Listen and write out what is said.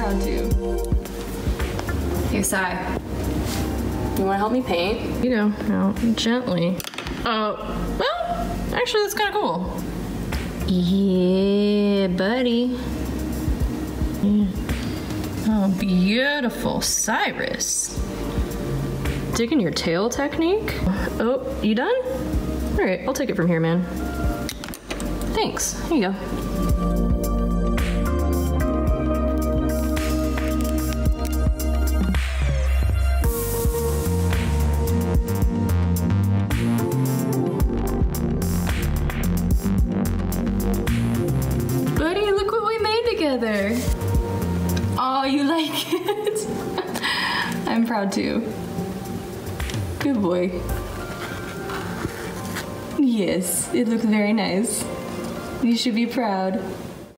proud to. Hey, Sai. You wanna help me paint? You go, no, gently. Well, actually that's kind of cool. Yeah, buddy. Yeah. Oh, beautiful, Cyrus. Digging your tail technique? Oh, you done? All right, I'll take it from here, man. Thanks, here you go. Buddy, look what we made together. Oh, you like it? I'm proud too. Good boy. Yes, it looks very nice. You should be proud.